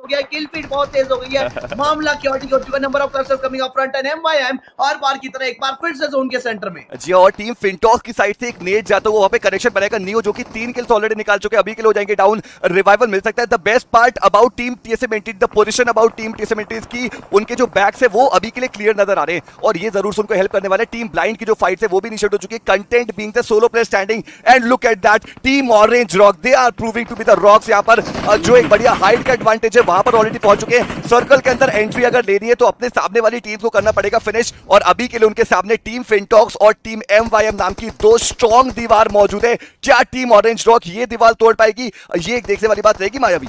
गया है, kill feed बहुत तेज हो गई है, मामला क्योटिक हो चुका है, number of clusters coming up front and MYM हर बार की तरह एक बार फिर से जोन के सेंटर में। जी और टीम फिनटॉस की साइड से एक नेट जाता हुआ वहां पे कनेक्शन बनाएगा नियो, जो कि 3 किल्स ऑलरेडी निकाल चुके हैं, अभी किल हो जाएंगे डाउन, रिवाइवल मिल सकता है। The best part about team TSM entity, the position about team TSM entity की उनके जो बैक्स है वो अभी के लिए क्लियर नजर आ रहे हैं और ये जरूर से उनको हेल्प करने वाले। टीम ब्लाइंड की जो फाइट है वो भी इनिशिएट हो चुकी है, content being the solo player standing and look at that team orange rock, they are proving to be the rocks. यहाँ पर जो एक बढ़िया हाइट का एडवांटेज है वहां पर ऑलरेडी पहुंच चुके हैं। सर्कल के अंदर एंट्री अगर लेनी है तो अपने सामने वाली टीम को करना पड़ेगा फिनिश, और अभी के लिए उनके सामने टीम फिनटॉक्स और टीम MYM नाम की दो स्ट्रॉन्ग दीवार मौजूद है। क्या टीम ऑरेंज रॉक ये दीवार तोड़ पाएगी, ये एक देखने वाली बात रहेगी मायावी।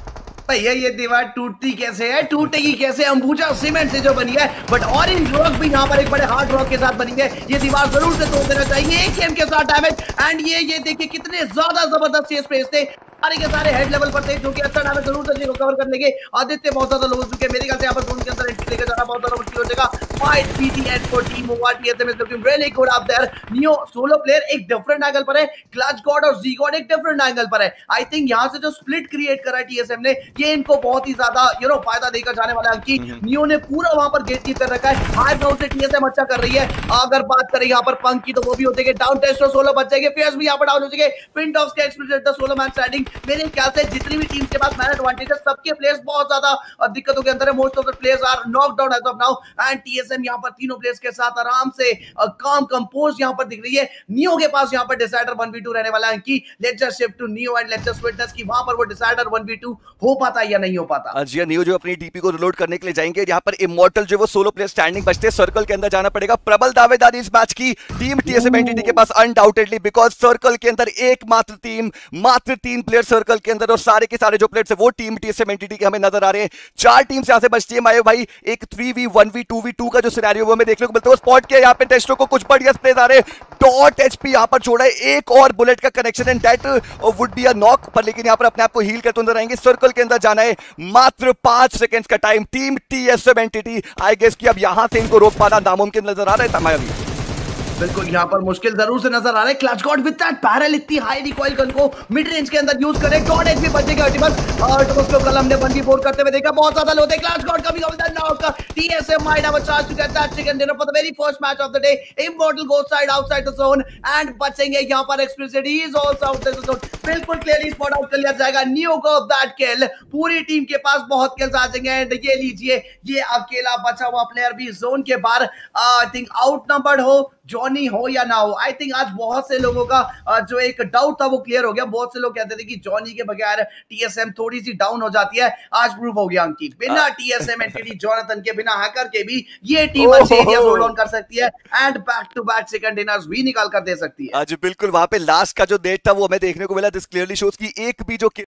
भैया ये दीवार टूटती कैसे है, टूटेगी कैसे, अंबुजा सीमेंट से जो बनी है, बट ऑरेंज रॉक भी यहाँ पर एक बड़े हार्ड रॉक के साथ बनी है, ये दीवार जरूर से तोड़ देना चाहिए एक गेम के साथ डैमेज। एंड ये देखिए कितने ज्यादा जबरदस्त ये स्पेस थे, सारे के सारे हेड लेवल पर थे, जो कि अच्छा डैमेज जरूर से कवर कर लेंगे। आदित्य बहुत ज्यादा लो हो चुके हैं, मेरे ख्याल से यहाँ पर जोन के अंदर एंट्री लेकर जाना बहुत ज्यादा मुश्किल हो जाएगा। Fight BTN for team over, TSM is looking really good out there. Neo solo player एक डिफरेंट एंगल पर है, क्लच गॉड और जी गॉड एक डिफरेंट एंगल पर है। आई थिंक यहाँ से जो स्प्लिट क्रिएट करा है TSM ने, ये इनको बहुत ही ज्यादा फायदा देकर जाने वाला है। कि नियो ने पूरा वहां पर गेट कीप कर रखा है, हाई ग्राउंड से TSM अच्छा कर रही है। अगर बात करें यहाँ पर पंक की तो वो भी हो जाएंगे डाउन, टेस्ट और सोलो बच जाएंगे, फेयर्स भी यहाँ पर डाउन हो जाएंगे। फिनटॉक्स के experience the solo man standing, मेरे ख्याल से जितनी भी टीम्स के पास मैन एडवांटेज है सबके प्लेयर्स बहुत ज्यादा दिक्कतों के अंदर है। Most of the players are knock down as of now and TSM यहाँ पर तीनों प्लेयर्स के साथ आराम से काम कंपोज यहाँ पर दिख रही है। नियो के पास यहाँ पर डिसाइडर 1v2 रहने वाला है कि let's just shift to Neo and let's just witness कि वहां पर वो डिसाइडर 1v2 हो पाता है या नहीं हो पाता। जी नियो जो अपनी डीपी को रिलोड करने के लिए जाएंगे, यहाँ पर इमॉर्टल जो वो सोलो प्लेयर स्टैंडिंग बचते, सर्कल के अंदर जाना पड़ेगा। प्रबल दावेदारी इस मैच की टीम TSM एंटिटी के पास अनडाउटेडली, बिकॉज सर्कल के अंदर एकमात्र टीम, मात्र 3 प्लेयर सर्कल के अंदर और सारे के सारे जो प्लेयर्स है वो टीम TSM एंटिटी के हमें नजर आ रहे हैं। 4 टीम्स यहां से बचती है मायो भाई, एक 3v1v2v2 का जो सिनेरियो वो हमें देखने को मिलता है। स्पॉट किया यहाँ पे टेस्टो को, कुछ बढ़िया स्प्रेज आ रहे हैं, डॉट HP यहाँ पर छोड़ा है, एक और बुलेट का connection and that would be a knock पर, लेकिन यहाँ पर अपने आप को हील करते नजर आएंगे। सर्कल के अंदर जाना है, मात्र 5 सेकंड्स का time, team TSM entity I guess कि अब यहां से इनको रोक पाना नामुमकिन नजर आ रहा है मायावी। बिल्कुल यहाँ पर मुश्किल जरूर से नजर आ रहा है। क्लच गॉड विद दैट पैरल इतनी हाई रिकॉइल गन को मिड रेंज के अंदर यूज करे, डॉट एचपी बचेगा अल्टिमस को कल हमने 1v4 करते हुए देखा, बहुत ज्यादा लोते clutch god coming up that knock. TSM might have a chance to get that chicken dinner for the very first match of the day. Immortal goes side outside the zone and बचेंगे यहाँ पर explicit, he is also outside the zone, बिल्कुल clearly spot out कर लिया जाएगा। Neo को that kill, पूरी team के पास बहुत किल्स आ जाएंगे एंड ये लीजिए ये अकेला बचा हुआ प्लेयर भी जोन के बाहर आई थिंक आउट नंबर्ड हो, जॉनी हो या ना हो। आई थिंक आज बहुत से लोगों का जो एक डाउट था वो क्लियर हो गया। बहुत से लोग कहते थे कि जॉनी के बगैर TSM थोड़ी सी डाउन हो जाती है, आज प्रूव हो गया अंकित, बिना TSM एंटिटी जोनाथन के, बिना हैकर के भी ये टीम अच्छे एरियाज होल्ड ऑन कर सकती है and back to back second dinners भी निकाल कर दे सकती है। आज बिल्कुल वहां पे लास्ट का जो डेट था वो हमें देखने को मिला, दिस क्लियरली शोज कि एक भी जो